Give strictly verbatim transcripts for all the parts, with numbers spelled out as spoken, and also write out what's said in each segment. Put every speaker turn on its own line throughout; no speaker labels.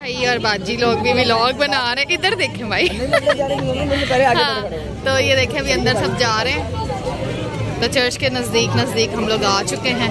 भाई और बाजी लोग भी व्लॉग बना रहे हैं। इधर देखें भाई। हाँ, तो ये देखें अभी अंदर सब जा रहे हैं। तो चर्च के नज़दीक नज़दीक हम लोग आ चुके हैं।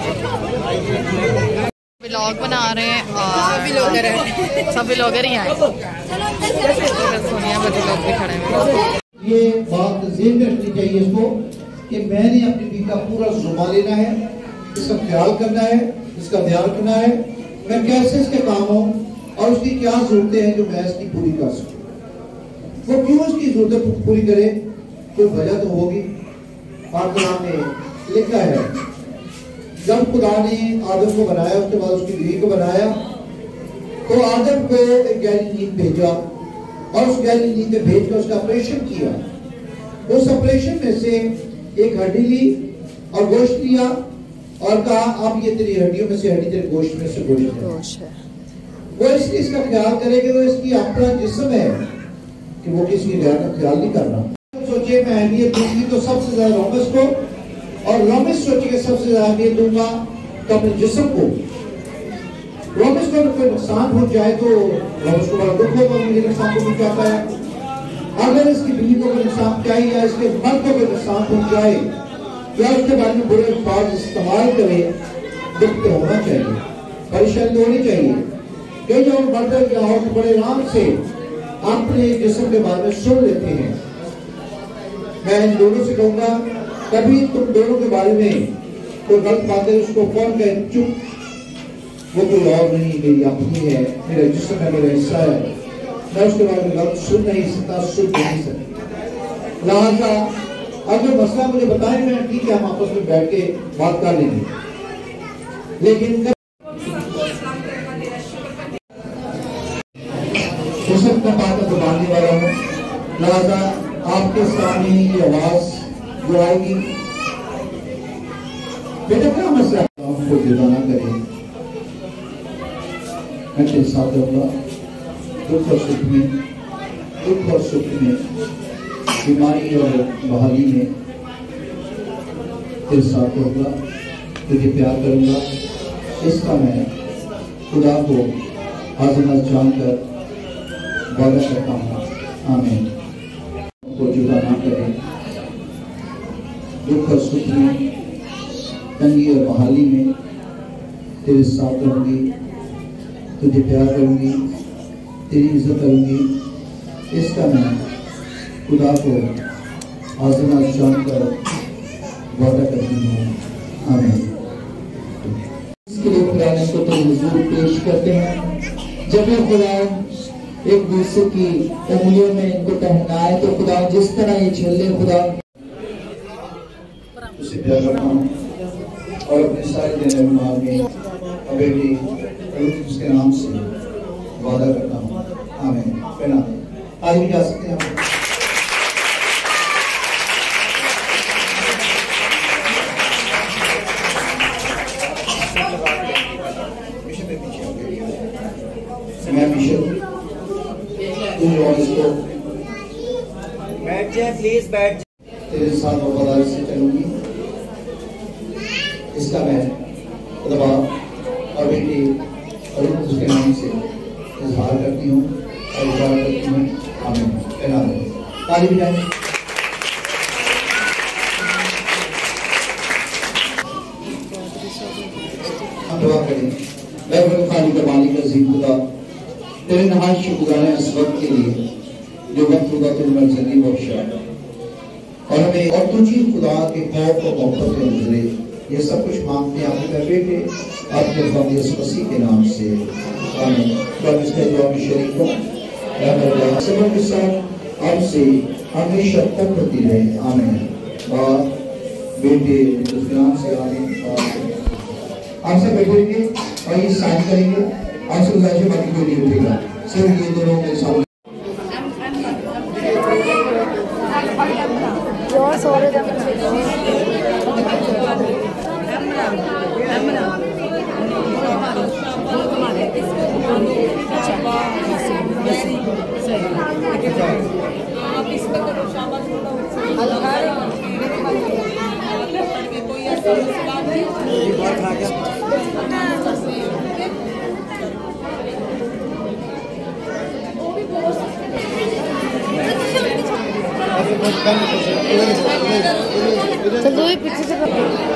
व्लॉग बना रहे हैं और व्लॉगर हैं, सब व्लॉगर ही आए। सोनिया बाजी लोग भी खड़े हैं।
ये बात ज़हन में रखनी चाहिए इसको कि मैंने अपनी बीवी का पूरा ज़िम्मा लेना है, इसका ख्याल करना है, इसका ध्यान रखना है, मैं कैसे इसके काम हूँ और उसकी क्या जरूरतें हैं जो मैं इसकी पूरी कर सकूं। वो क्यों इसकी जरूरतें पूरी करे, कोई वजह तो होगी। पाक में लिखा है जब खुदा ने आदम को बनाया, उसके बाद उसकी बीवी को बनाया, तो आदम को एक गहरी नींद भेजा और उस गहरी नींद में भेज कर उसका ऑपरेशन किया। उस ऑपरेशन में से एक हड्डी ली और गोश्त लिया और कहा अब ये तेरी हड्डियों में से हड्डी तेरे गोश्त में से गोश्त है। वो इसलिए इसका ख्याल करे कि वो इसकी अपना जिस्म है कि वो किसी गैर का ख्याल नहीं कर रहा। सोचिए मैं अहमियत दूंगी तो सबसे ज्यादा रोमिस को, और रोमिस सोचिए कि सबसे ज्यादा अहमियत दूंगा तो अपने जिस्म को। रोमिस को कोई नुकसान पहुंच जाए तो रोमिस को बड़ा दुख होगा, मुझे नुकसान को पहुंचाता है। अगर इसकी बीवी को कोई नुकसान पहुंचाए या इसके मर्द को कोई नुकसान पहुंचाए या उसके बारे में बुरे अल्फाज इस्तेमाल करे, दुख तो होना चाहिए, परेशानी होनी चाहिए। कई जो मर्द या औरत बड़े आराम से अपने जिस्म के बारे में सुन लेते हैं। मैं इन दोनों से कहूंगा कभी तुम दोनों के बारे में कोई गलत बात है उसको फोन कर चुप, वो कोई और नहीं, मेरी अपनी है, मेरा जिस्म है, मेरा हिस्सा है, मैं उसके बारे में गलत सुन नहीं सकता, सुन नहीं सकता। लिहाजा अगर मसला मुझे बताएं मैं ठीक है हम आपस में बैठ के बात कर लेंगे, लेकिन मैं बात को बांधने वाला हूँ। लिहाजा आपके सामने ये आवाज जो आएगी, बेटा क्या मसला आपको जुदा ना करें, मैं तेरे साथ रहूंगा दुख और सुख में, दुख और सुख में, बीमारी और बहाली में तेरे साथ रहूंगा, तुझे प्यार करूंगा। इसका मैं खुदा को आज़मा जानकर वादा करता हूँ। आमीन। को जुदा ना करें, दुख और सुख में, तंगी और बहाली में तेरे साथ रहूंगी, तुझे प्यार करूंगी, तेरी इज्जत करूंगी। इसका मैं खुदा को आज़मा जानकर वादा करती हूँ। आमीन। इसके लिए खुदा को तो हुजूर पेश करते हैं। जब ये खुदा एक दूसरे की उंगलियों में इनको पहनाए तो खुदा जिस तरह ये झल्ले खुदा उसे प्यार करता हूँ और अपने सारे दिन में बेटी उसके नाम से वादा करता हूँ। आमीन। पहना आज भी जा सकते हैं। मैं मिशन बैठ जाए प्लीज, बैठ जाए। तेरे साथ वफादारी से चलूंगी, इसका मैं खुदा और बेटी और उसके नाम से इजहार करती हूँ और इजहार करती हूँ। आमीन। कहना दो ताली भी जाए। हम दुआ करें। मैं खाली का मालिक अज़ीम खुदा तेरे नहायत शुक्राना इस वक्त के लिए जो वक्त खुदा तुमने जिंदगी बख्शा और हमें और तुझी खुदा के खौफ और मोहब्बत में गुजरे, ये सब कुछ मांगते हैं आपके बेटे आपके फकीर यीशु मसीह के नाम से। आमीन। तो इसके दुआ में शरीक हो रहमत सब के साथ आपसे हमेशा तक होती रहे। आमीन। बाप बेटे उसके नाम से आमीन। आपसे बैठेंगे और ये साइन करेंगे, आपसे गुजारिश बाकी कोई नहीं उठेगा, सिर्फ ये दोनों के सामने
चलो ये पीछे से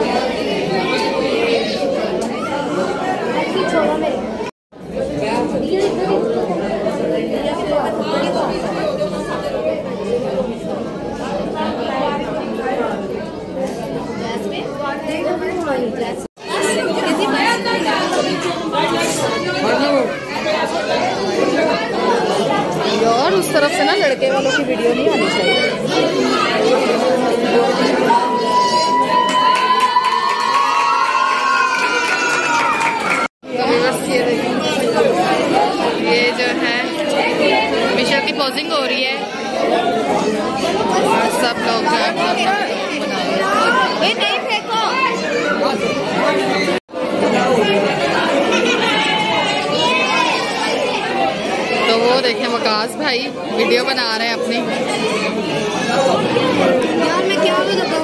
यार उस तरफ से ना लड़के वालों की वीडियो नहीं आनी चाहिए। ये जो है मिशेल की पोजिंग हो रही है, सब लोग जो है नहीं फेंको। तो वो देखें वकास भाई वीडियो बना रहे हैं अपनी। यार मैं क्या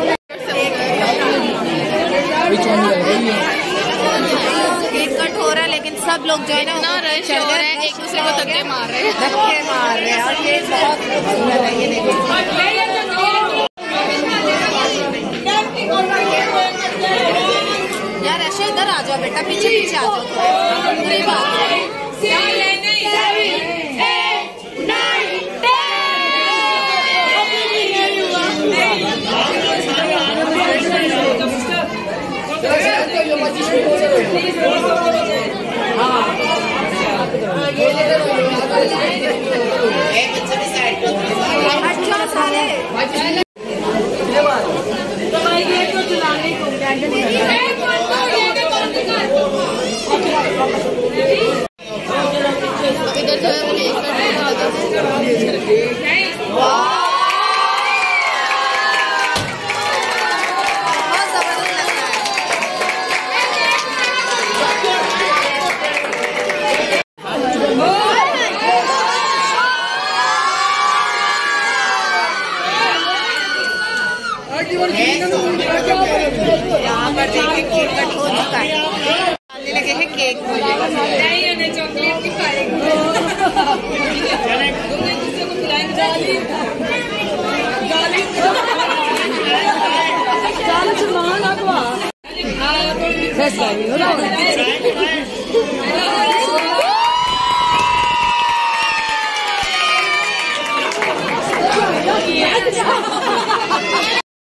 केक कट हो रहा है, लेकिन सब लोग जो है ना ना रश हो रहे हैं, एक दूसरे को धक्के मार रहे हैं धक्के मार रहे हैं और ये बहुत यार ऐसे इधर आ जाओ बेटा, पीछे पीछे आ जाओ। पूरी बात यहाँ पर देखिए केक कट हो चुका है, आने लगे हैं केक मुझे नहीं चॉकलेट की खाएंगे दूसरे को